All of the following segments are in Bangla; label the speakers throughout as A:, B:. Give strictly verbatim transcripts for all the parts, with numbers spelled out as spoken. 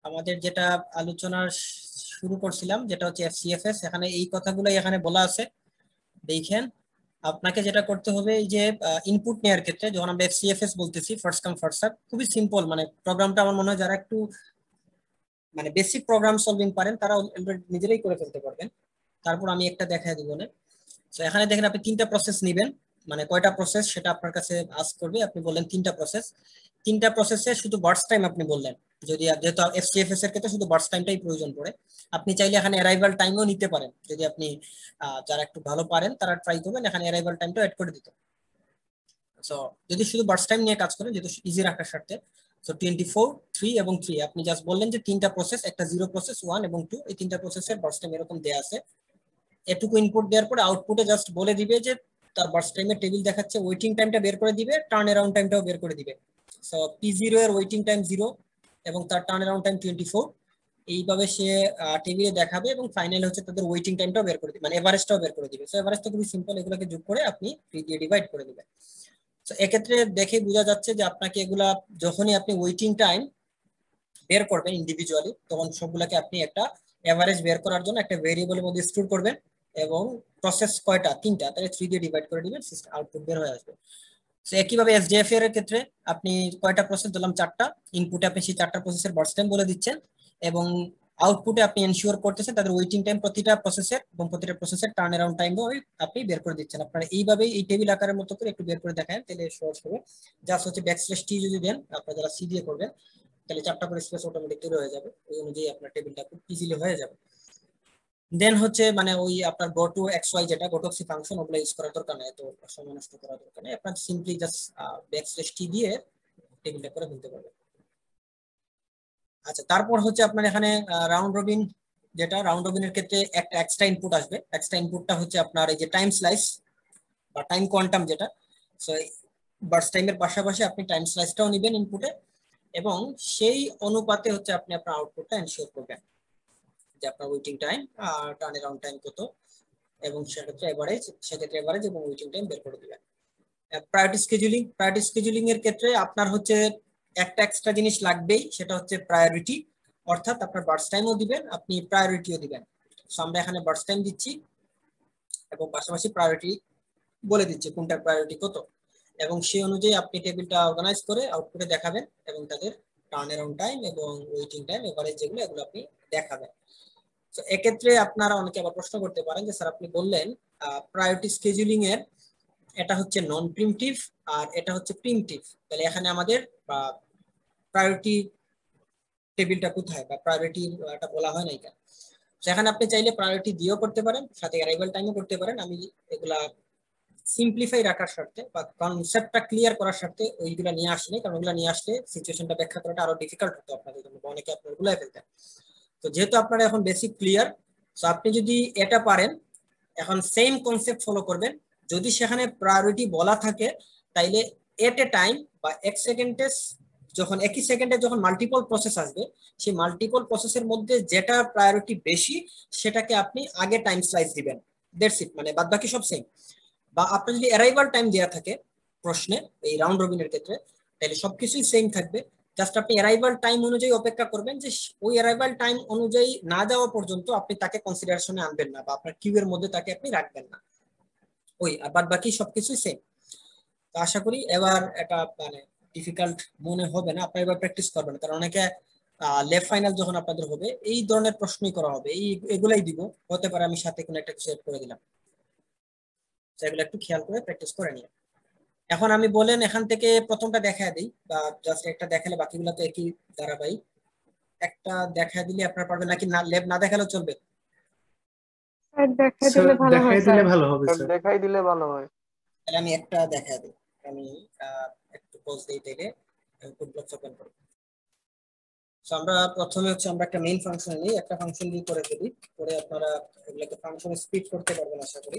A: আমাদের যেটা আলোচনা শুরু করছিলাম যেটা হচ্ছে এফসিএফএস, এখানে এই কথাগুলোই এখানে বলা আছে। দেখেন আপনাকে যেটা করতে হবে, এই যে ইনপুট নেওয়ার ক্ষেত্রে যখন আমরা এফসিএফএস বলতেছি, ফার্স্ট কাম ফার্স্ট সার্ভ, খুবই সিম্পল। মানে প্রোগ্রামটা আমার মনে হয় যারা একটু মানে বেসিক প্রোগ্রাম সলভিং পারেন তারা নিজেরাই করে ফেলতে পারবেন। তারপর আমি একটা দেখায় দিব না। তো এখানে দেখেন আপনি তিনটা প্রসেস নেবেন, মানে কয়টা প্রসেস সেটা আপনার কাছে আস্ক করবে। আপনি বললেন তিনটা প্রসেস, তিনটা প্রসেসে শুধু বার্স্ট টাইম আপনি বললেন। যদি যেহেতু এফসিএফএস এর ক্ষেত্রে শুধু বার্স্ট টাইমটাই প্রয়োজন পড়ে, আপনি চাইলে এখানে অ্যারাইভাল টাইমও নিতে পারেন। যদি আপনি যারা একটু ভালো পারেন তারা ট্রাই করবেন এখানে অ্যারাইভাল টাইমটা অ্যাড করে দিতে। সো যদি শুধু বার্স্ট টাইম নিয়ে কাজ করেন, যেহেতু ইজি রাখার স্বার্থে, সো টোয়েন্টি ফোর, থ্রি এবং থ্রি আপনি জাস্ট বললেন যে তিনটা প্রসেস, একটা জিরো প্রসেস, ওয়ান এবং টু, এই তিনটা প্রসেসের বার্স্ট টাইম এরকম দেয়া আছে। এটুকু ইনপুট দেওয়ার পরে আউটপুটে জাস্ট বলে দিবে যে তার বার্স্ট টাইমের টেবিল দেখাচ্ছে, ওয়েটিং টাইমটা বের করে দিবে, টার্ন অ্যারাউন্ড টাইমটাও বের করে দিবে। সো পি জিরো এর ওয়েটিং টাইম জিরো এবং তার turnaround time twenty four, এইভাবে সে টেবিলে দেখাবে এবং ফাইনাল হচ্ছে তাদের ওয়েটিং টাইমটাও বের করে দিবে, মানে এভারেজটাও বের করে দিবে। সো এভারেজটা খুবই সিম্পল, এগুলোকে যোগ করে আপনি থ্রি দিয়ে ডিভাইড করে দিবেন। তো এক্ষেত্রে দেখে বোঝা যাচ্ছে যে আপনাকে এগুলা যখনই আপনি ওয়েটিং টাইম বের করবেন ইন্ডিভিজুয়ালি, তখন সবগুলোকে আপনি একটা এভারেজ বের করার জন্য একটা ভেরিয়েবলের মধ্যে স্টোর করবেন এবং প্রসেস কয়টা, তিনটা, তাহলে থ্রি দিয়ে ডিভাইড করে দিবেন, আউটপুট বের হয়ে আসবে। তো একইভাবে এসডিএফ এর ক্ষেত্রে আপনি কয়টা প্রসেস দিলাম, চারটা। ইনপুটে আপনি সেই চারটা প্রসেসের বার্স্ট টাইম বলে দিচ্ছেন এবং আউটপুটে আপনি এনশিওর করতেছেন তাদের ওয়েটিং টাইম প্রতিটা প্রসেসের এবং প্রতিটা প্রসেসের টার্ন অ্যারাউন্ড টাইমও আপনি বের করে দিচ্ছেন। আপনারা এইভাবেই এই টেবিল আকারের মতো করে একটু বের করে দেখান, তাহলে সহজ হবে। জাস্ট হচ্ছে ব্যাকস্ল্যাশ টি যদি দেন, আপনারা যারা সি দিয়ে করবেন, তাহলে চারটা করে স্পেস অটোমেটিক তৈরি হয়ে যাবে, ওই অনুযায়ী আপনার টেবিলটা খুব ইজিলি হয়ে যাবে। দেন হচ্ছে মানে ওই আপনার গো টু এক্স ওয়াই যেটা গো টু সি ফাংশন, ওগুলো ইউজ করার দরকার নেই, তো সময় নষ্ট করার দরকার নেই। আপনার সিম্পলি জাস্ট ব্যাকস্ল্যাশ টি দিয়ে টেবিলটা করে ফেলতে পারবেন। আচ্ছা, তারপর হচ্ছে আপনার এখানে রাউন্ড রবিন, যেটা রাউন্ড রবিনের ক্ষেত্রে একটা এক্সট্রা ইনপুট আসবে। এক্সট্রা ইনপুটটা হচ্ছে আপনার এই যে টাইম স্লাইস বা টাইম কোয়ান্টাম যেটা। সো বার্স্ট টাইমের পাশাপাশি আপনি টাইম স্লাইসটাও নেবেন ইনপুটে এবং সেই অনুপাতে হচ্ছে আপনি আপনার আউটপুটটা এনশিওর করবেন যে আপনার ওয়েটিং টাইম আর টার্ন অ্যারাউন্ড টাইম কত, এবং সেক্ষেত্রে এভারেজ, সেক্ষেত্রে এভারেজ এবং ওয়েটিং টাইম বের করে দিবেন। প্রায়োরিটি স্কেজুলিং, প্রায়োরিটি স্কেজুলিং এর ক্ষেত্রে আপনার হচ্ছে একটা এক্সট্রা জিনিস লাগবেই, সেটা হচ্ছে প্রায়োরিটি। অর্থাৎ আপনার বার্স্ট টাইমও দিবেন, আপনি প্রায়োরিটিও দিবেন। সো আমরা এখানে বার্স্ট টাইম দিচ্ছি এবং পাশাপাশি প্রায়োরিটি বলে দিচ্ছি কোনটার প্রায়োরিটি কত, এবং সেই অনুযায়ী আপনি টেবিলটা অর্গানাইজ করে আউটপুটে দেখাবেন এবং তাদের টার্ন অ্যারাউন্ড টাইম এবং ওয়েটিং টাইম এভারেজ যেগুলো এগুলো আপনি দেখাবেন। তো এক্ষেত্রে আপনারা অনেকে আবার প্রশ্ন করতে পারেন যে স্যার আপনি বললেন প্রায়োরিটি স্কেজুলিং এর এটা হচ্ছে নন প্রিমটিভ আর এটা হচ্ছে প্রিমটিভ, তাহলে এখানে আমাদের প্রায়োরিটি টেবিলটা কোথায় বা প্রায়োরিটিটা বলা হয় না কেন? সেখানে আপনি চাইলে প্রায়োরিটি দিয়েও করতে পারেন, সাথে অ্যারাইভাল টাইমও করতে পারেন। আমি এগুলা সিম্পলিফাই রাখার স্বার্থে বা কনসেপ্টটা ক্লিয়ার করার স্বার্থে ওইগুলা নিয়ে আসলে, কারণ ওইগুলা নিয়ে আসলে সিচুয়েশনটা ব্যাখ্যা করাটা আরো ডিফিকাল্ট হতো আপনাদের জন্য, অনেকে আপনার গুলাই ফেলতেন। তো যেহেতু আপনারা এখন বেসিক ক্লিয়ার, তো আপনি যদি এটা পারেন, এখন সেম কনসেপ্ট ফলো করবেন। যদি সেখানে প্রায়োরিটি বলা থাকে, তাইলে এট এ টাইম বা এক সেকেন্ডে, যখন একই সেকেন্ডে যখন মাল্টিপল প্রসেস আসবে, সেই মাল্টিপল প্রসেসের মধ্যে যেটা প্রায়োরিটি বেশি সেটাকে আপনি আগে টাইম স্লাইস দিবেন। দ্যাটস ইট, মানে বাদ বাকি সব সেম। বা আপনার যদি অ্যারাইভাল টাইম দেওয়া থাকে প্রশ্নে এই রাউন্ড রবিনের ক্ষেত্রে, তাহলে সবকিছুই সেম থাকবে। জাস্ট আপনি অ্যারাইভাল টাইম অনুযায়ী অপেক্ষা করবেন, যে ওই অ্যারাইভাল টাইম অনুযায়ী না যাওয়া পর্যন্ত আপনি তাকে কনসিডারেশনে আনবেন না বা আপনার কিউ এর মধ্যে তাকে আপনি রাখবেন না। ওই আর বাদ বাকি সবকিছুই সেম। তো আশা করি এবার এটা মানে ডিফিকাল্ট মনে হবে না, আপনারা এবার প্র্যাকটিস করবেন, কারণ অনেকে লেফট ফাইনাল যখন আপনাদের হবে এই ধরনের প্রশ্নই করা হবে, এই এগুলাই দিব, হতে পারে আমি সাথে কোনো একটা কিছু এড করে দিলাম। সেগুলো একটু খেয়াল করে প্র্যাকটিস করে নিয়ে এখন আমি বলেন এখান থেকে প্রথমটা দেখা দিই, বা জাস্ট একটা দেখালে বাকিগুলো তো একই ধারাবাহিক। একটা দেখা দিলে আপনার পারবেন নাকি না, ল্যাব না দেখালেও চলবে?
B: স্যার দেখাই
C: স্যার
B: দিলে ভালো হয়
C: দেখাই
B: স্যার।
C: দিলে ভালো হবে
D: স্যার
C: স্যার।
D: দেখাই দিলে ভালো হয়।
A: তাহলে আমি একটা দেখা দিই। আমি একটু পজ দিই থেকে কোড ব্লক ওপেন করি। সো আমরা প্রথমে হচ্ছে আমরা একটা মেইন ফাংশন নিই, একটা ফাংশন দিয়ে করে ফেলি, করে আপনারা এগুলোকে ফাংশনে স্প্লিট করতে পারবেন আশা করি।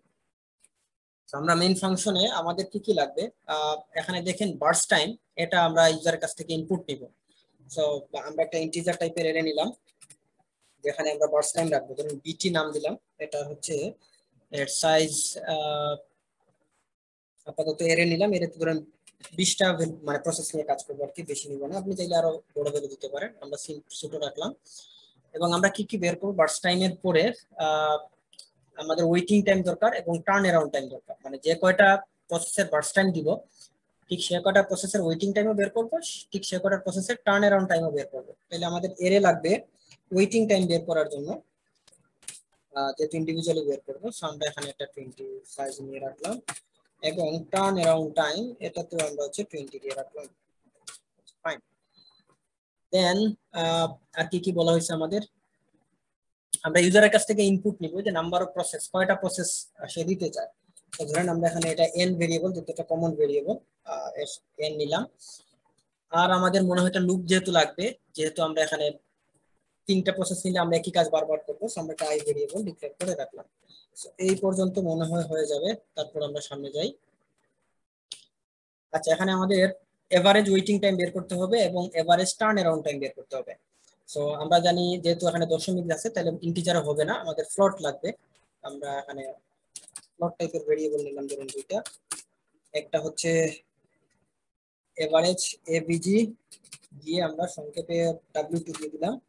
A: আমরা মেইন ফাংশনে আমাদের কি কি লাগবে, এখানে দেখেন বার্স্ট টাইম, এটা আমরা ইউজারের কাছ থেকে ইনপুট নিব। সো আমরা একটা ইন্টিজার টাইপের এরে নিলাম, যেখানে আমরা বার্স্ট টাইম রাখবো, ধরুন বিটি নাম দিলাম। এটা হচ্ছে এর সাইজ আপাতত এরে নিলাম, এর ধরুন বিশটা মানে প্রসেস নিয়ে কাজ করবো আর কি, বেশি নিব না। আপনি চাইলে আরো বড় ভ্যালু দিতে পারেন, আমরা ছোট রাখলাম। এবং আমরা কি কি বের করবো, বার্স্ট টাইমের পরে আহ আমাদের ওয়েটিং টাইম দরকার এবং টার্ন অ্যারাউন্ড টাইম দরকার, মানে যে কয়টা প্রসেসের বার্স্ট টাইম দিব ঠিক সে কয়টা প্রসেসের ওয়েটিং টাইমও বের করবো, ঠিক সে কয়টা প্রসেসের টার্ন অ্যারাউন্ড টাইমও বের করবো। তাহলে আমাদের এরে লাগবে ওয়েটিং টাইম বের করার জন্য, যেহেতু ইন্ডিভিজুয়ালি বের করবো, সো আমরা এখানে একটা টোয়েন্টি সাইজ নিয়ে রাখলাম এবং টার্ন অ্যারাউন্ড টাইম এটাতে আমরা হচ্ছে টোয়েন্টি দিয়ে রাখলাম। ফাইন। দেন আর কি কি বলা হয়েছে আমাদের, আমরা ইউজারের কাছ থেকে ইনপুট নিব যে নাম্বার অফ প্রসেস, কয়টা প্রসেস সে দিতে চায়। তো ধরেন আমরা এখানে এটা এন ভেরিয়েবল, যেটা একটা কমন ভেরিয়েবল এন নিলাম। আর আমাদের মনে হয় একটা লুপ যেহেতু লাগবে, যেহেতু আমরা এখানে তিনটা প্রসেস নিলে আমরা একই কাজ বারবার করবো, আমরা একটা আই ভেরিয়েবল ডিক্লেয়ার করে রাখলাম। এই পর্যন্ত মনে হয় হয়ে যাবে, তারপর আমরা সামনে যাই। আচ্ছা, এখানে আমাদের এভারেজ ওয়েটিং টাইম বের করতে হবে এবং এভারেজ টার্ন অ্যারাউন্ড টাইম বের করতে হবে। সো আমরা জানি যেহেতু এখানে দশমিক আছে তাহলে ইন্টিজার হবে না, আমাদের ফ্লোট লাগবে। আমরা এখানে ফ্লোট টাইপের ভেরিয়েবল নিলাম, ধরুন দুইটা, একটা হচ্ছে এভারেজ এভিজি দিয়ে আমরা সংক্ষেপে ডাব্লিউ টু দিয়ে দিলাম,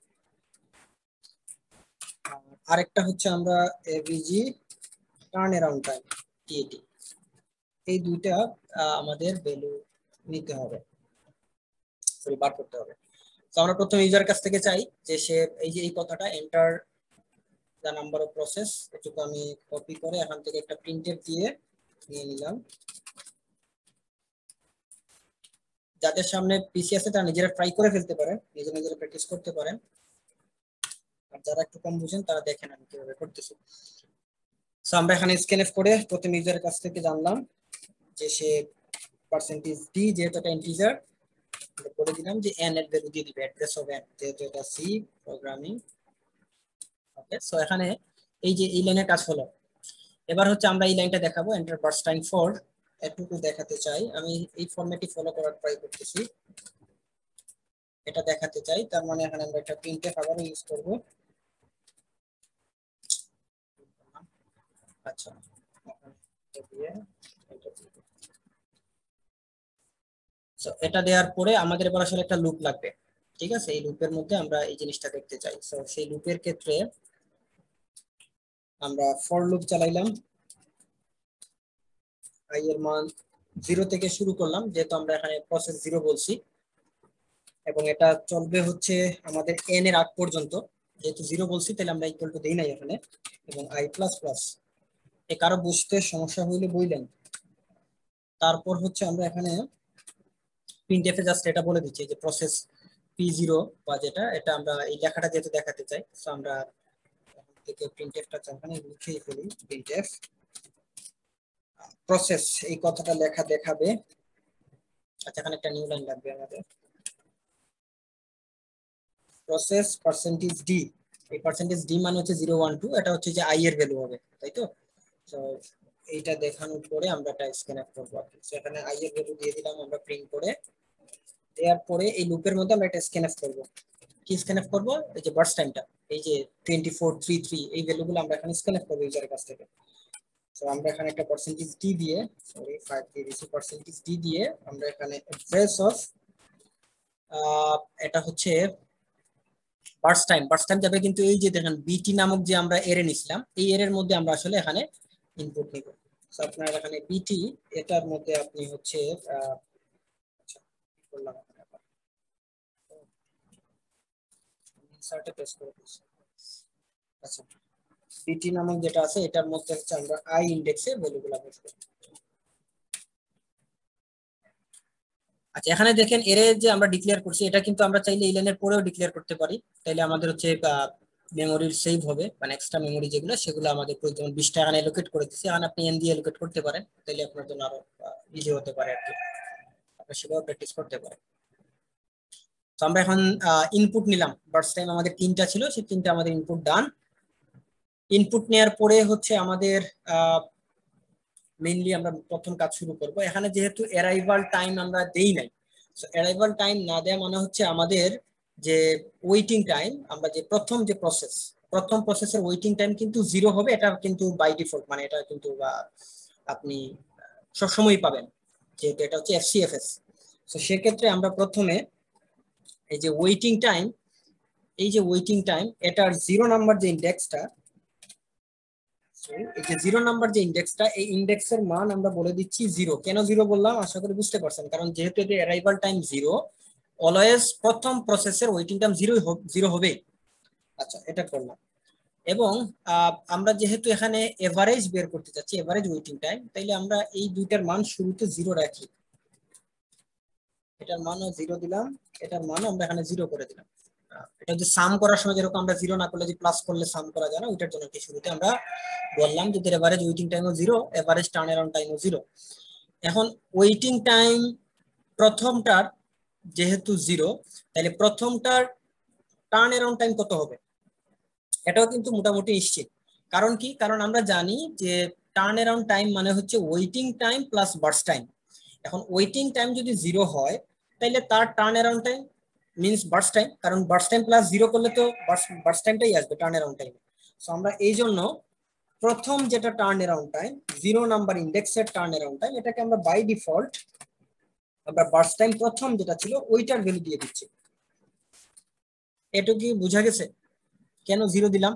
A: আরেকটা হচ্ছে আমরা AVG turnaround time TAT. এই দুইটা আমাদের ভ্যালু নিতে হবে, সরি বার করতে হবে। তো আমরা প্রথমে ইউজার কাছ থেকে চাই যে সে এই যে এই কথাটা enter the number of process, এটুকু আমি কপি করে এখান থেকে একটা প্রিন্টএফ দিয়ে নিয়ে নিলাম। যাদের সামনে পিসি আছে তারা নিজেরা ট্রাই করে ফেলতে পারেন, নিজে নিজেরা প্র্যাকটিস করতে পারেন, আর যারা একটু কম বুঝেন তারা দেখেন আমি কিভাবে করতেছি। সো আমরা এখানে স্ক্যানএফ করে প্রথম ইউজারের কাছ থেকে জানলাম যে সে পার্সেন্টেজ ডি যেহেতু একটা ইন্টিজার করে দিলাম যে এন এর ভ্যালু দিয়ে দিবে, অ্যাড্রেস অফ এন যেহেতু এটা সি প্রোগ্রামিং। ওকে, সো এখানে এই যে এই লাইনের কাজ হলো। এবার হচ্ছে আমরা এই লাইনটা দেখাবো, এন্টার বার্স্ট টাইম ফর, এটুকু দেখাতে চাই আমি, এই ফরম্যাটই ফলো করার ট্রাই করতেছি, এটা দেখাতে চাই। তার মানে এখানে আমরা একটা প্রিন্টএফ আবার ইউজ করব। আচ্ছা, সো এটা দেওয়ার পরে আমাদের এবার আসলে একটা লুপ লাগবে, ঠিক আছে? এই লুপের মধ্যে আমরা এই জিনিসটা দেখতে চাই। সো সেই লুপের ক্ষেত্রে আমরা ফর লুপ চালাইলাম, আই এর মান জিরো থেকে শুরু করলাম, যেহেতু আমরা এখানে প্রসেস জিরো বলছি, এবং এটা চলবে হচ্ছে আমাদের এন এর আগ পর্যন্ত। যেহেতু জিরো বলছি তাহলে আমরা ইকুয়াল টু দেই নাই এখানে, এবং আই প্লাস প্লাস। এ কারো বুঝতে সমস্যা হইলে বললেন। তারপর হচ্ছে আমরা এখানে প্রিন্টএফে জাস্ট এটা বলে দিচ্ছি যে প্রসেস পি জিরো বা যেটা, এটা আমরা এই লেখাটা যেহেতু দেখাতে চাই, সো আমরা থেকে প্রিন্টএফটা এখানে লিখে ফেলি, প্রিন্টএফ প্রসেস এই কথাটা লেখা দেখাবে। আচ্ছা, এখানে একটা নিউ লাইন লাগবে আমাদের, প্রসেস পার্সেন্টেজ ডি। এই পার্সেন্টেজ ডি মানে হচ্ছে জিরো ওয়ান টু, এটা হচ্ছে যে আই এর ভ্যালু হবে, তাই তো? তো এইটা দেখানোর পরে আমরা এটা স্ক্যান করবো আর কি। সেখানে আই এর ভ্যালু দিয়ে দিলাম আমরা প্রিন্ট করে, দেওয়ার পরে এই লুপের মধ্যে আমরা এটা স্ক্যান করবো। কি স্ক্যান করবো? এই যে বার্স্ট টাইমটা, এই যে টোয়েন্টি ফোর থ্রি থ্রি, এই ভ্যালুগুলো আমরা এখানে স্ক্যান করবো ইউজারের কাছ থেকে। তো আমরা এখানে একটা পার্সেন্টেজ ডি দিয়ে, সরি ফাইভ দিয়ে দিয়েছি, পার্সেন্টেজ ডি দিয়ে আমরা এখানে অ্যাড্রেস অফ, এটা হচ্ছে বার্স্ট টাইম, বার্স্ট টাইম যাবে কিন্তু এই যে দেখেন বিটি নামক যে আমরা এরে নিছিলাম, এই এর মধ্যে আমরা আসলে এখানে ইনপুট নিব। সো আপনার এখানে বিটি, এটার মধ্যে আপনি হচ্ছে আচ্ছা কি করলাম এখানে আবার ইনসার্টে পেস্ট করে দিচ্ছি। আচ্ছা, বিটি নামক যেটা আছে এটার মধ্যে হচ্ছে আমরা আই ইন্ডেক্সে ভ্যালুগুলো বসবো। আচ্ছা, এখানে দেখেন এরে যে আমরা ডিক্লেয়ার করছি, এটা কিন্তু আমরা চাইলে এই লাইনের পরেও ডিক্লেয়ার করতে পারি। তাইলে আমাদের হচ্ছে মেমোরির সেভ হবে, মানে এক্সট্রা মেমোরি যেগুলো সেগুলো আমাদের যেমন বিশ টাকা অ্যালোকেট করে দিচ্ছি, এখন আপনি এন দিয়ে অ্যালোকেট করতে পারেন, তাইলে আপনার জন্য আরো ইজি হতে পারে আর কি, আপনি সেভাবে প্র্যাকটিস করতে পারেন। তো আমরা এখন ইনপুট নিলাম, বার্স্ট টাইম আমাদের তিনটা ছিল, সেই তিনটা আমাদের ইনপুট ডান। ইনপুট নেওয়ার পরে হচ্ছে আমাদের মেইনলি আমরা প্রথম কাজ শুরু করব। এখানে যেহেতু অ্যারাইভাল টাইম আমরা দেই নাই, সো অ্যারাইভাল টাইম না দেওয়া মানে হচ্ছে আমাদের যে ওয়েটিং টাইম, আমরা যে প্রথম যে প্রসেস, প্রথম প্রসেসের ওয়েটিং টাইম কিন্তু জিরো হবে, এটা কিন্তু বাই ডিফল্ট, মানে এটা কিন্তু আপনি সবসময় পাবেন। যেহেতু এটা হচ্ছে এফসিএফএস। তো সেক্ষেত্রে আমরা প্রথমে এই যে ওয়েটিং টাইম, এই যে ওয়েটিং টাইম এটার জিরো নাম্বার যে ইন্ডেক্সটা, এই যে জিরো নাম্বার যে ইন্ডেক্সটা, এই ইন্ডেক্সের মান আমরা বলে দিচ্ছি জিরো। কেন জিরো বললাম আশা করি বুঝতে পারছেন, কারণ যেহেতু এটি অ্যারাইভাল টাইম জিরো, অলওয়েজ প্রথম প্রসেসের ওয়েটিং টাইম জিরো জিরো হবে। আচ্ছা, এটা করলাম। এবং আমরা যেহেতু এখানে এভারেজ বের করতে চাচ্ছি, এভারেজ ওয়েটিং টাইম, তাইলে আমরা এই দুইটার মান শুরুতে জিরো রাখি। এটার মানও জিরো দিলাম, এটার মানও আমরা এখানে জিরো করে দিলাম। এটা যে সাম করার সময় যেরকম আমরা জিরো না করলে যে প্লাস করলে সাম করা যায় না, ওইটার জন্য কি শুরুতে আমরা বললাম যে এভারেজ ওয়েটিং টাইমও জিরো, এভারেজ টার্ন অ্যারাউন্ড টাইমও জিরো। এখন ওয়েটিং টাইম প্রথমটার যেহেতু জিরো, তাহলে প্রথমটার টার্ন অ্যারাউন্ড টাইম কত হবে? এটাও কিন্তু মোটামুটি নিশ্চিত। কারণ কি? কারণ আমরা জানি যে টার্ন অ্যারাউন্ড টাইম মানে হচ্ছে waiting time plus burst time. এখন ওয়েটিং টাইম যদি জিরো হয়, তাহলে তার turnaround time means burst time, কারণ বার্স্ট টাইম প্লাস জিরো করলে তো বার্স্ট টাইমটাই আসবে টার্ন অ্যারাউন্ড টাইম। সো আমরা এই জন্য প্রথম যেটা turnaround time, zero number ইন্ডেক্সের টার্ন অ্যারাউন্ড টাইম, এটাকে আমরা বাই ডিফল্ট আমরা বার্স্ট টাইম প্রথম যেটা ছিল ওইটার ভ্যালু দিয়ে দিচ্ছি। এটুকু কি বোঝা গেছে কেন জিরো দিলাম?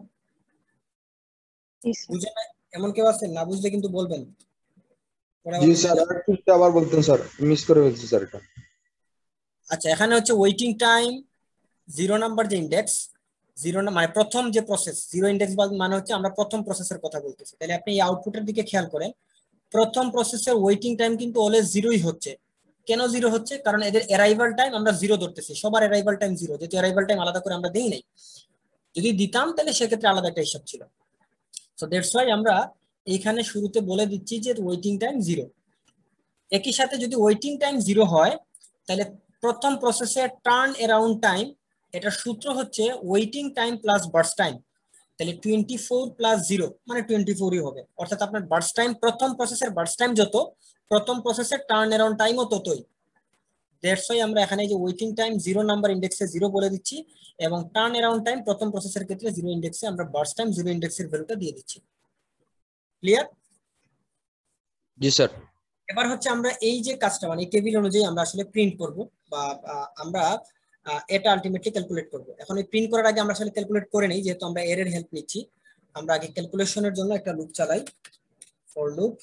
A: বুঝে না এমন কেউ আছেন? না বুঝলে কিন্তু বলবেন।
C: জি স্যার, আরেকটু আবার বলতেন স্যার, মিস করে ফেলছি স্যার এটা।
A: আচ্ছা, এখানে হচ্ছে ওয়েটিং টাইম জিরো নাম্বার যে ইন্ডেক্স, জিরো মানে প্রথম যে প্রসেস, জিরো ইন্ডেক্স মানে হচ্ছে আমরা প্রথম প্রসেসের কথা বলতেছি। তাহলে আপনি এই আউটপুটের দিকে খেয়াল করেন, প্রথম প্রসেসের ওয়েটিং টাইম কিন্তু অলওয়েজ জিরোই হচ্ছে। কেন জিরো হচ্ছে? কারণ এদের অ্যারাইভাল টাইম আমরা জিরো ধরতেছি, সবার অ্যারাইভাল টাইম জিরো, যেহেতু অ্যারাইভাল টাইম আলাদা করে আমরা দেই নাই। যদি দিতাম তাহলে সেক্ষেত্রে আলাদা একটা হিসাব ছিল। সো দ্যাটস ওয়াই আমরা এইখানে শুরুতে বলে দিচ্ছি যে ওয়েটিং টাইম জিরো। একই সাথে যদি ওয়েটিং টাইম জিরো হয়, তাহলে প্রথম প্রসেসের টার্ন অ্যারাউন্ড টাইম, এটা সূত্র হচ্ছে waiting time plus burst time. তাহলে টোয়েন্টি ফোর প্লাস জিরো মানে টোয়েন্টি ফোরই হবে। অর্থাৎ আপনার বার্স্ট টাইম, প্রথম প্রসেসের বার্স্ট টাইম যত, প্রথম প্রসেসের টার্ন অ্যারাউন্ড টাইমও ততই। দ্যাটস ওয়াই আমরা এখানে যে ওয়েটিং টাইম জিরো নাম্বার ইন্ডেক্সে জিরো বলে দিচ্ছি, এবং টার্ন অ্যারাউন্ড টাইম প্রথম প্রসেসের ক্ষেত্রে জিরো ইন্ডেক্সে আমরা বার্স্ট টাইম জিরো ইন্ডেক্সের ভ্যালুটা দিয়ে দিচ্ছি। ক্লিয়ার?
C: জি স্যার।
A: এবার হচ্ছে আমরা এই যে কাজটা মানে টেবিল অনুযায়ী আমরা আসলে প্রিন্ট করব, বা আমরা এটা আলটিমেটলি ক্যালকুলেট করব। এখন এই প্রিন্ট করার আগে আমরা আসলে ক্যালকুলেট করে নেই, যেহেতু আমরা এর এর হেল্প নিচ্ছি। আমরা আগে ক্যালকুলেশনের জন্য একটা লুপ চালাই, ফর লুপ।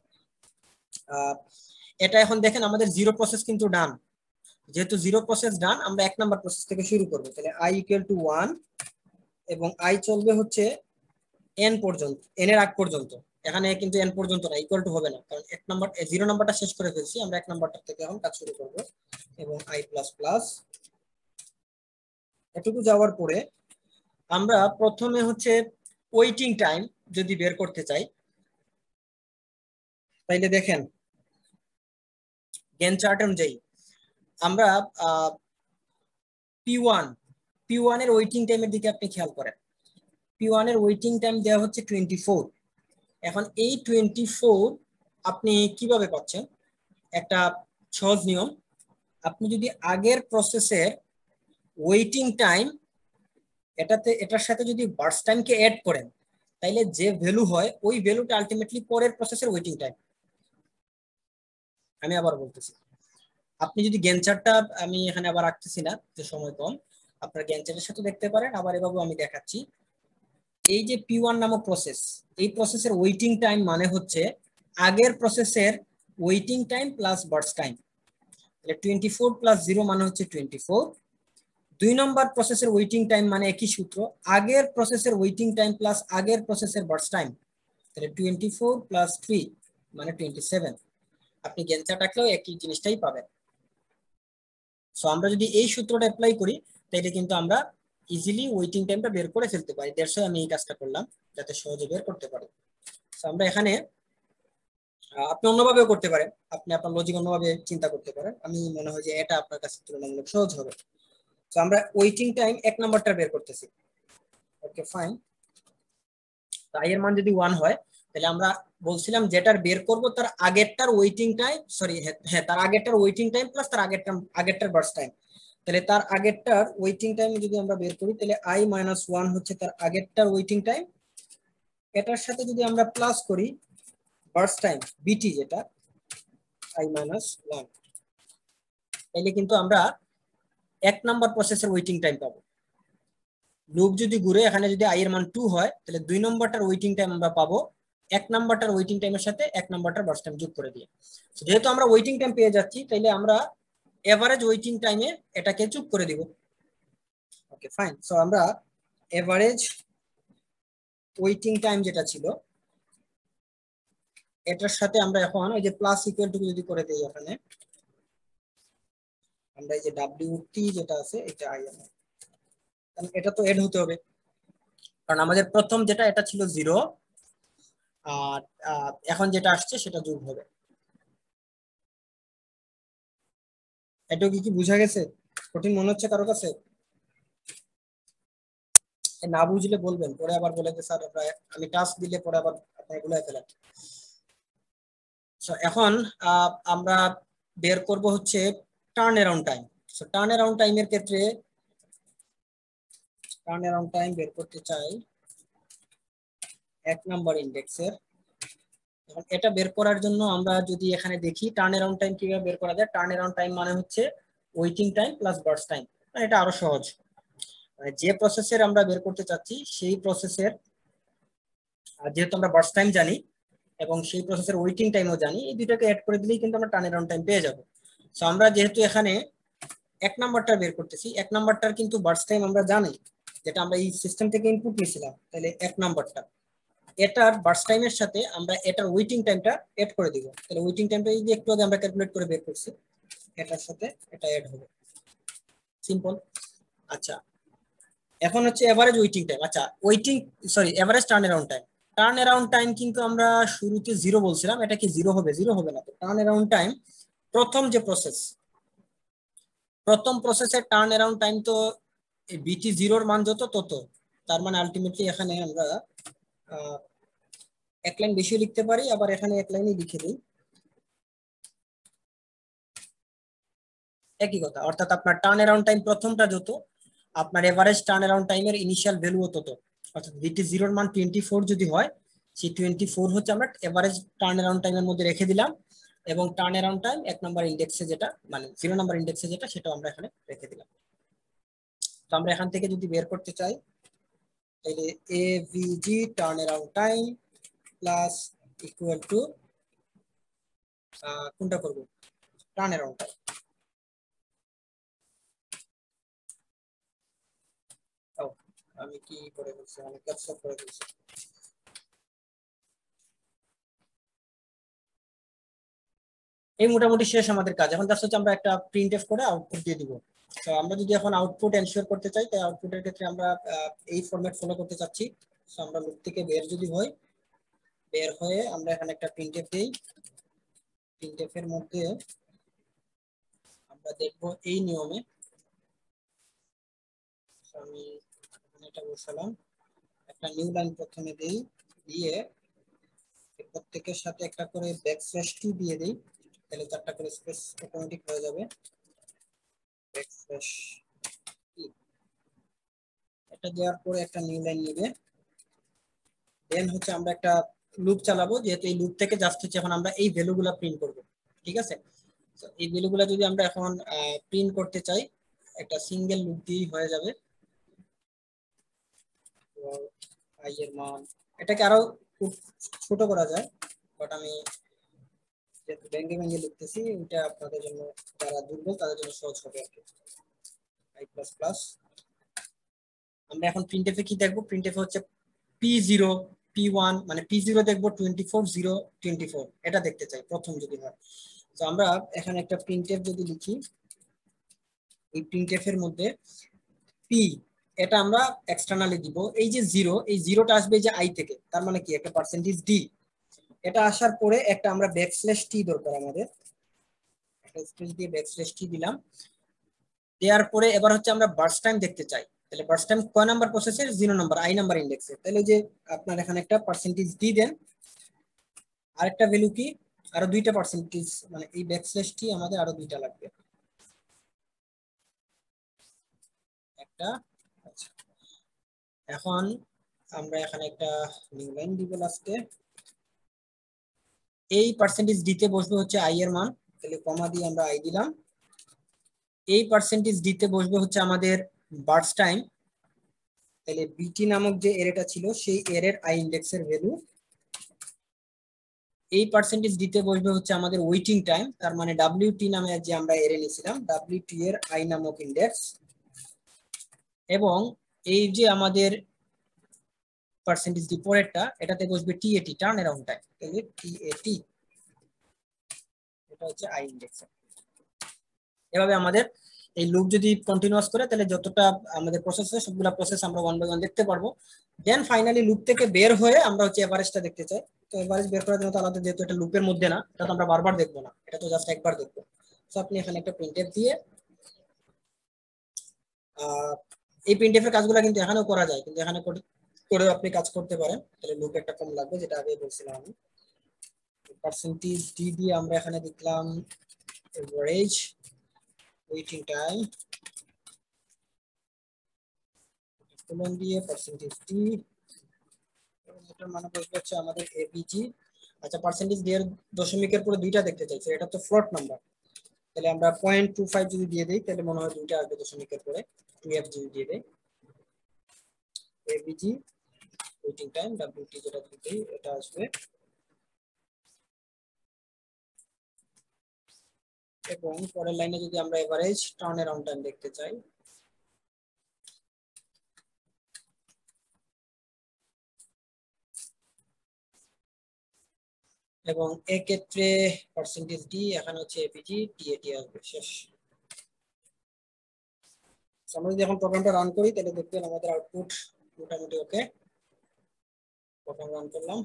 A: এটা এখন দেখেন আমাদের জিরো প্রসেস কিন্তু ডান। যেহেতু জিরো প্রসেস ডান, আমরা এক নাম্বার প্রসেস থেকে শুরু করব। তাহলে i ইকুয়াল টু ওয়ান, এবং i চলবে হচ্ছে n পর্যন্ত, n এর আগ পর্যন্ত। এখানে কিন্তু n পর্যন্ত না, ইকুয়াল টু হবে না, কারণ এক নাম্বার জিরো নাম্বারটা শেষ করে ফেলছি। আমরা এক নাম্বারটা থেকে এখন কাজ শুরু করব, এবং i প্লাস প্লাস। এটুকু যাওয়ার পরে আমরা প্রথমে হচ্ছে ওয়েটিং টাইম যদি বের করতে চাই, তাইলে দেখেন গ্যান্ট চার্ট অনুযায়ী আমরা পি ওয়ান পি ওয়ান এর ওয়েটিং টাইমের দিকে আপনি খেয়াল করেন। পি ওয়ান এর ওয়েটিং টাইম দেওয়া হচ্ছে টোয়েন্টি ফোর। এখন এই টোয়েন্টি ফোর আপনি কিভাবে পাচ্ছেন? একটা সহজ নিয়ম, আপনি যদি আগের প্রসেসের ওয়েটিং টাইম এটাতে এটার সাথে যদি বার্স্ট টাইমকে অ্যাড করেন, তাইলে যে ভ্যালু হয় ওই ভ্যালুটা আলটিমেটলি পরের প্রসেসের ওয়েটিং টাইম। আমি আবার বলতেছি, আপনি যদি গ্যান্ট চার্টটা, আমি এখানে আবার রাখতেছি না যে সময় কম, আপনার গ্যান্ট চার্টের সাথে দেখতে পারেন, আবার এভাবে আমি দেখাচ্ছি। এই যে পি ওয়ান নামক প্রসেস, এই প্রসেসের ওয়েটিং টাইম মানে হচ্ছে আগের প্রসেসের waiting time plus burst time. তাহলে টোয়েন্টি ফোর প্লাস জিরো মানে হচ্ছে টোয়েন্টি ফোর। দুই নম্বর প্রসেসের ওয়েটিং টাইম মানে একই সূত্র, আগের প্রসেসের ওয়েটিং টাইম প্লাস আগের প্রসেসের বার্স্ট টাইম। তাহলে টোয়েন্টি ফোর প্লাস থ্রি মানে টোয়েন্টি সেভেন। আপনি গ্যান্ট চার্ট রাখলেও একই জিনিসটাই পাবেন। সো আমরা যদি এই সূত্রটা অ্যাপ্লাই করি, তাহলে কিন্তু আমরা ইজিলি ওয়েটিং টাইমটা বের করে ফেলতে পারি। দেড়শো আমি এই কাজটা করলাম যাতে সহজে বের করতে পারি। সো আমরা এখানে, আপনি অন্যভাবেও করতে পারেন, আপনি আপনার লজিক অন্যভাবে চিন্তা করতে পারেন। আমি মনে হয় যে এটা আপনার কাছে তুলনামূলক সহজ হবে। তো আমরা ওয়েটিং টাইম এক নাম্বারটা বের করতেছি। Okay fine. তাই এর মান যদি ওয়ান হয়, তাহলে আমরা বলছিলাম যেটার বের করব তার আগেরটার ওয়েটিং টাইম, সরি হ্যাঁ তার আগেরটার ওয়েটিং টাইম প্লাস তার আগেরটার আগেরটার বার্স্ট টাইম। তাহলে তার আগেরটার ওয়েটিং টাইম যদি আমরা বের করি, তাহলে i মাইনাস ওয়ান হচ্ছে তার আগেরটার ওয়েটিং টাইম। এটার সাথে যদি আমরা প্লাস করি বার্স্ট টাইম বিটি, যেটা আই মাইনাস ওয়ান, তাইলে কিন্তু আমরা এক নাম্বার প্রসেসের ওয়েটিং টাইম পাবো। লুপ যদি ঘুরে এখানে যদি আই এর মান টু হয় তাহলে দুই নম্বরটার ওয়েটিং টাইম আমরা পাবো এক নাম্বারটার ওয়েটিং টাইমের সাথে এক নাম্বারটার বার্স্ট টাইম যোগ করে দিয়ে। যেহেতু আমরা ওয়েটিং টাইম পেয়ে যাচ্ছি তাইলে আমরা এভারেজ ওয়েটিং টাইমে এটাকে যোগ করে দিব। ওকে ফাইন, সো আমরা এভারেজ ওয়েটিং টাইম যেটা ছিল এটার সাথে আমরা এখন ওই যে প্লাস ইকুয়াল টু যদি করে দেই এখানে আমরা এই যে ডাব্লিউ টি যেটা আছে এটা আই এর, কারণ এটা তো এড হতে হবে, কারণ আমাদের প্রথম যেটা এটা ছিল জিরো আর এখন যেটা আসছে সেটা যোগ হবে। এটা কি কি বোঝা গেছে? কঠিন মনে হচ্ছে কারো কাছে? না বুঝলে বলবেন, পরে আবার বলে যে স্যার আমি টাস্ক দিলে পরে আবার আপনারা গুলাই ফেলেন। সো এখন আমরা বের করব হচ্ছে turnaround time. So turnaround টাইমের ক্ষেত্রে টার্ন অ্যারাউন্ড টাইম বের করতে চাই এক নাম্বার ইন্ডেক্সের। এখন এটা বের করার জন্য আমরা যদি এখানে দেখি টার্ন অ্যারাউন্ড টাইম কিভাবে বের করা যায়। টার্ন অ্যারাউন্ড টাইম মানে হচ্ছে waiting time plus burst time, এটা আরো সহজ। মানে যে প্রসেসের আমরা বের করতে চাচ্ছি সেই প্রসেসের যেহেতু আমরা বার্স্ট টাইম জানি এবং সেই প্রসেসের ওয়েটিং টাইমও জানি, এই দুটোকে অ্যাড করে দিলেই কিন্তু আমরা টার্ন অ্যারাউন্ড টাইম পেয়ে যাব। সো আমরা যেহেতু এখানে এক নাম্বারটা বের করতেছি, এক নাম্বারটার কিন্তু বার্স্ট টাইম আমরা জানি, যেটা আমরা এই সিস্টেম থেকে ইনপুট নিয়েছিলাম, তাহলে এক নাম্বারটা এটার বার্স্ট টাইমের সাথে আমরা এটার ওয়েটিং টাইমটা এড করে দিব। তাহলে ওয়েটিং টাইমটা যদি একটু আগে আমরা ক্যালকুলেট করে বের করছি, এটার সাথে এটা এড হবে, সিম্পল। আচ্ছা এখন হচ্ছে এভারেজ ওয়েটিং টাইম। আচ্ছা waiting sorry average turnaround time. Turnaround time কিন্তু আমরা শুরুতে জিরো বলছিলাম, এটা কি জিরো হবে? জিরো হবে না। তো টার্ন অ্যারাউন্ড টাইম প্রথম যে প্রসেস, প্রথম প্রসেসের টার্ন অ্যারাউন্ড টাইম তো বিটি জিরোর মান যত তত, তার মানে আলটিমেটলি এখানে আমরা এক লাইন বেশি লিখতে পারি, আবার এখানে এক লাইনই লিখে দিই, একই কথা। অর্থাৎ আপনার টার্ন অ্যারাউন্ড টাইম প্রথমটা যত, আপনার এভারেজ টার্ন অ্যারাউন্ড টাইমের ইনিশিয়াল ভ্যালুও তত। অর্থাৎ বিটি জিরোর মান টোয়েন্টি ফোর যদি হয়, সেই টোয়েন্টি ফোর হচ্ছে আমরা এভারেজ টার্ন অ্যারাউন্ড টাইমের মধ্যে রেখে দিলাম, এবং টার্ন অ্যারাউন্ড টাইম এক নাম্বার ইন্ডেক্সে যেটা মানে জিরো নাম্বার ইন্ডেক্সে যেটা সেটা আমরা এখানে রেখে দিলাম। তো আমরা এখান থেকে যদি বের করতে চাই তাহলে AVG turnaround time plus equal to কোনটা করব, টার্ন অ্যারাউন্ড টাইম। আমি কি করে বলছি, আমি ক্যাপচার করে দিয়েছি। এই মোটামুটি শেষ আমাদের কাজ। এখন জাস্ট হচ্ছে আমরা একটা প্রিন্টএফ করে আউটপুট দিয়ে দিব। তো আমরা যদি এখন আউটপুট এনশিওর করতে চাই, তাই আউটপুটের ক্ষেত্রে আমরা এই ফরম্যাট ফলো করতে চাচ্ছি। সো আমরা লুপ থেকে বের যদি হই, বের হয়ে আমরা এখানে একটা প্রিন্টএফ দেই। প্রিন্টএফ এর মধ্যে আমরা দেখব এই নিয়মে, আমি এখানে এটা বসালাম, একটা নিউ লাইন প্রথমে দেই, দিয়ে প্রত্যেকের সাথে একটা করে ব্যাকস্ল্যাশ টু দিয়ে দেই, তাহলে চারটা করে স্পেস অটোমেটিক হয়ে যাবে। ব্যাকস্ল্যাশ টি এটা দেওয়ার পরে একটা নিউ লাইন নেবে, দেন হচ্ছে আমরা একটা লুপ চালাবো, যেহেতু এই লুপ থেকে জাস্ট হচ্ছে এখন আমরা এই ভ্যালুগুলো প্রিন্ট করব। ঠিক আছে, তো এই ভ্যালুগুলো যদি আমরা এখন প্রিন্ট করতে চাই, একটা সিঙ্গেল লুপ দিয়েই হয়ে যাবে। তো আই এর মান, এটাকে আরো খুব ছোট করা যায়, বাট আমি যেহেতু ভেঙে ভেঙে লিখতেছি, এটা আপনাদের জন্য যারা দুর্বল তাদের জন্য সহজ হবে আর কি। আই প্লাস প্লাস আমরা এখন প্রিন্টএফে কি দেখবো, প্রিন্টএফে হচ্ছে পি জিরো পি ওয়ান, মানে পি জিরো দেখবো twenty four zero twenty four, এটা দেখতে চাই প্রথম যদি হয়। তো আমরা এখানে একটা প্রিন্টএফ যদি লিখি, এই প্রিন্টএফ এর মধ্যে পি এটা আমরা এক্সটার্নালি দিব। এই যে জিরো, এই জিরোটা আসবে যে আই থেকে, তার মানে কি একটা পার্সেন্টেজ ডি। এটা আসার পরে একটা আমরা ব্যাকস্ল্যাশ টি দরকার আমাদের, একটা স্পেস দিয়ে ব্যাকস্ল্যাশ টি দিলাম। দেওয়ার পরে এবার হচ্ছে আমরা বার্স্ট টাইম দেখতে চাই, তাহলে বার্স্ট টাইম কয় নাম্বার প্রসেসের, জিরো নাম্বার আই নাম্বার ইন্ডেক্সে। তাহলে যে আপনার এখানে একটা পার্সেন্টেজ ডি দেন, আরেকটা ভ্যালু কি, আরো দুইটা পার্সেন্টেজ, মানে এই ব্যাকস্ল্যাশ টি আমাদের আরো দুইটা লাগবে একটা। আচ্ছা এখন আমরা এখানে একটা নিউ লাইন দিব লাস্টে। এই পার্সেন্টেজ ডিতে বসবে হচ্ছে আই এর মান, তাহলে কমা দিয়ে আমরা আই দিলাম। এই পার্সেন্টেজ দিতে বসবে হচ্ছে আমাদের বার্স্ট টাইম। তাহলে বিটি নামক যে এরেটা ছিল সেই এরের আই ইন্ডেক্সের ভ্যালু। এই পার্সেন্টেজ দিতে বসবে হচ্ছে আমাদের ওয়েটিং টাইম, তার মানে ডাব্লিউটি নামে যে আমরা এরে নিয়েছিলাম ডাব্লিউটি এর আই নামক ইন্ডেক্স। এবং এই যে আমাদের পার্সেন্টেজ দি পরেরটা, এটাতে বসবে টিএটি, টার্ন অ্যারাউন্ড টাইম। তাহলে টিএটি এটা হচ্ছে আই ইন্ডেক্স। এভাবে আমাদের এই লুপ যদি কন্টিনিউয়াস করে তাহলে যতটা আমাদের প্রসেস হয় সবগুলা প্রসেস আমরা ওয়ান বাই ওয়ান দেখতে পারবো। দেন ফাইনালি লুপ থেকে বের হয়ে আমরা হচ্ছে এভারেজটা দেখতে চাই। তো এভারেজ বের করার জন্য তো আলাদা, যেহেতু এটা লুপের মধ্যে না, এটা তো আমরা বারবার দেখবো না, এটা তো জাস্ট একবার দেখবো। তো আপনি এখানে একটা প্রিন্টএফ দিয়ে আহ এই প্রিন্টএফ এর কাজগুলো কিন্তু এখানেও করা যায়, কিন্তু এখানে করে আপনি কাজ করতে পারেন। তাহলে লুপ একটা কম লাগবে, যেটা আগে বলছিলাম আমি। পার্সেন্টেজ ডি দিয়ে আমরা এখানে দেখলাম এভারেজ ওয়েটিং টাইম, কোলন দিয়ে পার্সেন্টেজ ডি, এটার মানে বলতে হচ্ছে আমাদের এবিজি। আচ্ছা, পার্সেন্টেজ ডি এর দশমিকের পরে দুইটা দেখতে চাইছে, এটা তো ফ্লোট নাম্বার, তাহলে আমরা পয়েন্ট টু ফাইভ যদি দিয়ে দিই তাহলে মনে হয় দুইটা আসবে দশমিকের পরে, টু এফ যদি দিয়ে দেই। এবিজি ওয়েটিং টাইম ডাব্লিউটি যেটা দিতে এটা আসবে। এবং পরের লাইনে যদি আমরা এভারেজ টার্ন অ্যারাউন্ড টাইম দেখতে চাই, এবং এক্ষেত্রে পার্সেন্টেজ ডি, এখানে হচ্ছে এপিজি টিএটি আসবে। শেষ। আমরা যদি এখন প্রোগ্রামটা রান করি তাহলে দেখবেন আমাদের আউটপুট মোটামুটি ওকে। প্রোগ্রাম রান করলাম।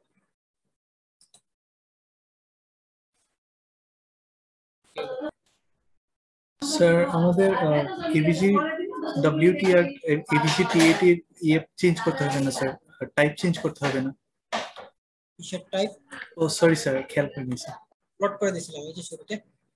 D: স্যার আমাদের এবিজি ডব্লিউটি আর এবিজি টিএটি ইয়ে চেঞ্জ করতে হবে না স্যার, টাইপ চেঞ্জ করতে হবে না।
A: কিসের টাইপ?
D: ও সরি স্যার, খেয়াল করিনি স্যার।
A: প্লট করে দিয়েছিলাম এই যে শুরুতে।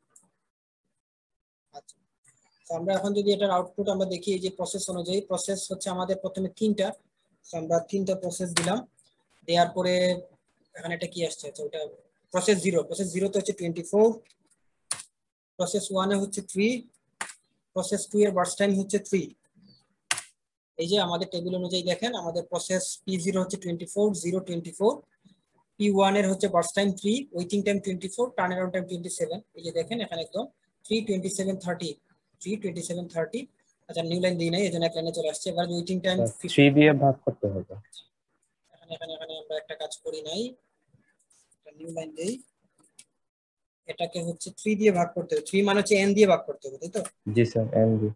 A: আচ্ছা, তো আমরা এখন যদি এটার আউটপুট আমরা দেখি, এই যে প্রসেস অনুযায়ী, প্রসেস হচ্ছে আমাদের প্রথমে তিনটা, আমরা তিনটা প্রসেস দিলাম। দেওয়ার পরে এখানে এটা কি আসছে? আচ্ছা, ওটা প্রসেস জিরো, প্রসেস জিরোতে হচ্ছে টোয়েন্টি ফোর, প্রসেস ওয়ানে হচ্ছে থ্রি, প্রসেস টু এর বার্স্ট টাইম হচ্ছে থ্রি। এই যে আমাদের টেবিল অনুযায়ী দেখেন আমাদের প্রসেস পি জিরো হচ্ছে twenty four, zero twenty four, P one এর হচ্ছে burst time three, waiting time twenty four, turnaround time twenty seven. এই যে দেখেন এখানে একদম three twenty seven thirty, three twenty seven thirty. আচ্ছা, নিউ লাইন দিই নাই, এই জন্য এক লাইনে চলে আসছে। এবার ওয়েটিং টাইম
E: থ্রি দিয়ে ভাগ করতে হবে।
A: এখানে এখানে এখানে আমরা একটা কাজ করি নাই, নিউ লাইন দেই। এটাকে হচ্ছে থ্রি দিয়ে ভাগ করতে হবে, থ্রি মানে হচ্ছে এন দিয়ে ভাগ করতে হবে, তাই তো?
E: জি স্যার, এন দিয়ে।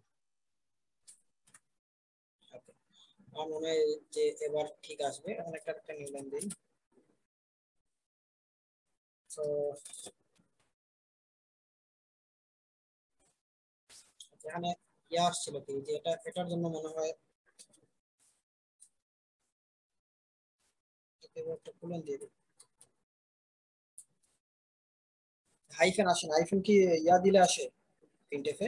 A: আমার মনে হয় যে এবার ঠিক আসবে। এখন একটা একটা নিউ লাইন দিই। তো এখানে ইয়া আসছিল কি, যে এটা এটার জন্য মনে হয় একটা কোলন দিয়ে দিই। হাইফেন আসে না, হাইফেন কি ইয়া দিলে আসে প্রিন্টএফে?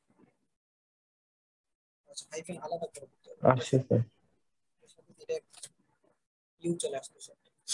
A: আচ্ছা, হাইফেন আলাদা করে দিতে হবে,
E: আসছে স্যার।
A: ডিরেক্ট ইউ চলে আসতেছে।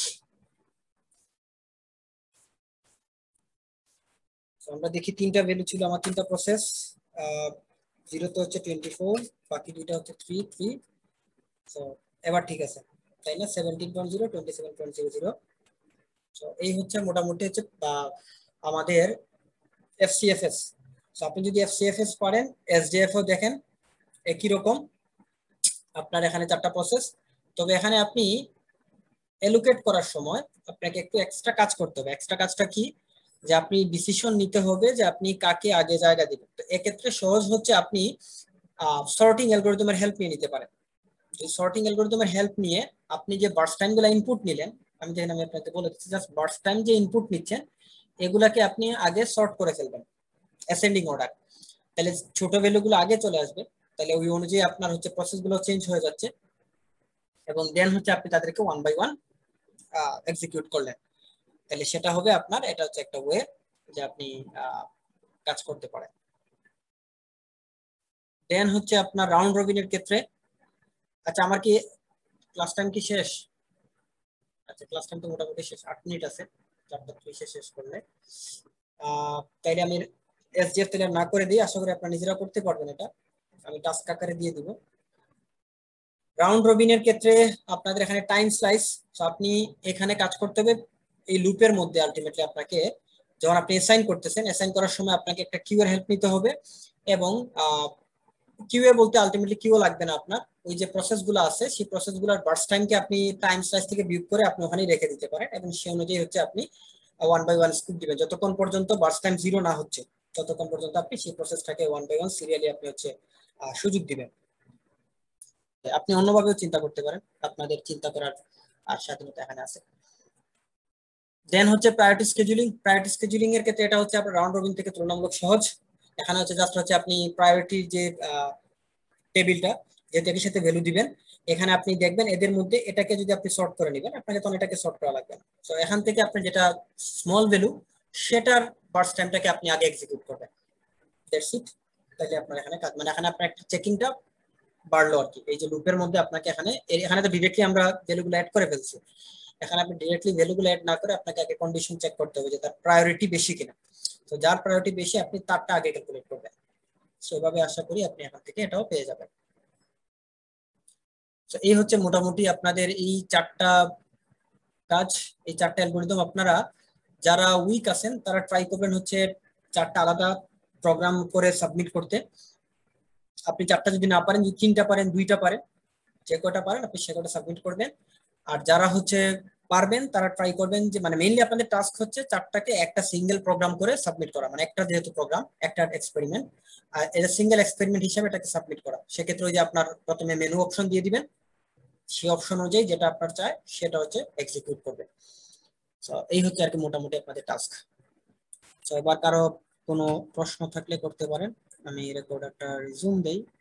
A: আমরা দেখি তিনটা ভ্যালু ছিল আমার, তিনটা প্রসেস। জিরোতে হচ্ছে টোয়েন্টি ফোর, বাকি দুইটা হচ্ছে থ্রি থ্রি। তো এবার ঠিক আছে, তাই না? Seventeen point zero, twenty seven point zero zero. তো এই হচ্ছে মোটামুটি হচ্ছে আমাদের এফসিএফএস। তো আপনি যদি এফসিএফএস পারেন, এসডিএফও দেখেন একই রকম। আপনার এখানে চারটা প্রসেস, তবে এখানে আপনি এলোকেট করার সময় আপনাকে একটু এক্সট্রা কাজ করতে হবে। এক্সট্রা কাজটা কি? যে আপনি ডিসিশন নিতে হবে যে আপনি কাকে আগে জায়গা দিবেন। তো এক্ষেত্রে সহজ হচ্ছে আপনি সর্টিং অ্যালগরিদমের হেল্প নিয়ে নিতে পারেন। এই সর্টিং অ্যালগরিদমের হেল্প নিয়ে আপনি যে বার্স্ট টাইমগুলো ইনপুট নিলেন, আমি যেখানে আমি আপনাকে বলে দিচ্ছি, জাস্ট বার্স্ট টাইম যে ইনপুট নিচ্ছেন এগুলাকে আপনি আগে সর্ট করে ফেলবেন অ্যাসেন্ডিং অর্ডার। তাহলে ছোট ভ্যালুগুলো আগে চলে আসবে, তাহলে ওই অনুযায়ী আপনার হচ্ছে প্রসেসগুলো চেঞ্জ হয়ে যাচ্ছে, এবং দেন হচ্ছে আপনি তাদেরকে ওয়ান বাই ওয়ান এক্সিকিউট করলেন। তাহলে সেটা হবে আপনার, এটা হচ্ছে একটা ওয়ে যে আপনি কাজ করতে পারেন। দেন হচ্ছে আপনার রাউন্ড রবিনের ক্ষেত্রে, আচ্ছা আমার কি ক্লাস টাইম কি শেষ? আচ্ছা, ক্লাস টাইম তো মোটামুটি শেষ, আট মিনিট আছে, চারটা ত্রিশে শেষ করলে। তাইলে আমি এসজিএফ তাহলে না করে দিই, আশা করি আপনারা নিজেরা করতে পারবেন। এটা আমি টাস্ক আকারে দিয়ে দিব। রাউন্ড রবিনের ক্ষেত্রে আপনাদের এখানে টাইম স্লাইস, তো আপনি এখানে কাজ করতে হবে এই লুপের মধ্যে। আলটিমেটলি আপনাকে যখন আপনি অ্যাসাইন করতেছেন, অ্যাসাইন করার সময় আপনাকে একটা কিউ এর হেল্প নিতে হবে, এবং কিউ এ বলতে আলটিমেটলি কিউ লাগবে না আপনার, ওই যে প্রসেসগুলো আছে সেই প্রসেসগুলোর বার্স্ট টাইমকে আপনি টাইম স্লাইস থেকে বিয়োগ করে আপনি ওখানেই রেখে দিতে পারেন, এবং সেই অনুযায়ী হচ্ছে আপনি ওয়ান বাই ওয়ান স্কুপ দিবেন। যতক্ষণ পর্যন্ত বার্স্ট টাইম জিরো না হচ্ছে ততক্ষণ পর্যন্ত আপনি সেই প্রসেসটাকে ওয়ান বাই ওয়ান সিরিয়ালি আপনি হচ্ছে সুযোগ দিবেন। আপনি অন্যভাবেও চিন্তা করতে পারেন, আপনাদের চিন্তা করার আর স্বাধীনতা এখানে আছে। দেন হচ্ছে প্রায়োরিটি স্কেজুলিং। প্রায়োরিটি স্কেজুলিং এর ক্ষেত্রে এটা হচ্ছে আপনার রাউন্ড রবিন থেকে তুলনামূলক সহজ। এখানে হচ্ছে জাস্ট হচ্ছে আপনি প্রায়োরিটির যে টেবিলটা, যেহেতু এর সাথে ভ্যালু দিবেন, এখানে আপনি দেখবেন এদের মধ্যে এটাকে যদি আপনি সর্ট করে নেবেন, আপনাকে তখন এটাকে সর্ট করা লাগবে না। তো এখান থেকে আপনি যেটা স্মল ভ্যালু সেটার বার্স্ট টাইমটাকে আপনি আগে এক্সিকিউট করবেন। That's it. তাহলে আপনার এখানে কাজ, মানে এখানে আপনার একটা চেকিংটা বাড়লো আর কি। এই যে লুপের মধ্যে আপনাকে এখানে এখানে তো ডিরেক্টলি আমরা ভ্যালুগুলো অ্যাড করে ফেলছি, এখানে আপনি ডিরেক্টলি ভ্যালুগুলো অ্যাড না করে আপনাকে আগে কন্ডিশন চেক করতে হবে যে তার প্রায়োরিটি বেশি কিনা। তো যার প্রায়োরিটি বেশি আপনি তারটা আগে ক্যালকুলেট করবেন। সেভাবে আশা করি আপনি এখান থেকে এটাও পেয়ে যাবেন। তো এই হচ্ছে মোটামুটি আপনাদের এই চারটা কাজ, এই চারটা অ্যালগরিদম। আপনারা যারা উইক আছেন তারা ট্রাই করবেন হচ্ছে চারটা আলাদা প্রোগ্রাম করে সাবমিট করতে। আপনি চারটা যদি না পারেন, যদি তিনটা পারেন, দুইটা পারেন, যে কটা পারেন আপনি সে কটা সাবমিট করবেন। আর যারা হচ্ছে পারবেন তারা ট্রাই করবেন যে, মানে মেইনলি আপনাদের টাস্ক হচ্ছে চারটাকে একটা সিঙ্গেল প্রোগ্রাম করে সাবমিট করা, মানে একটা যেহেতু প্রোগ্রাম একটা এক্সপেরিমেন্ট, আর এটা সিঙ্গেল এক্সপেরিমেন্ট হিসেবে এটাকে সাবমিট করা। সেক্ষেত্রে ওই যে আপনার প্রথমে মেনু অপশন দিয়ে দিবেন, সেই অপশন অনুযায়ী যেটা আপনার চায় সেটা হচ্ছে এক্সিকিউট করবে। তো এই হচ্ছে আর কি মোটামুটি আপনাদের টাস্ক। তো এবার কারো কোনো প্রশ্ন থাকলে করতে পারেন। আমি রেকর্ড একটা রিজুম দেই।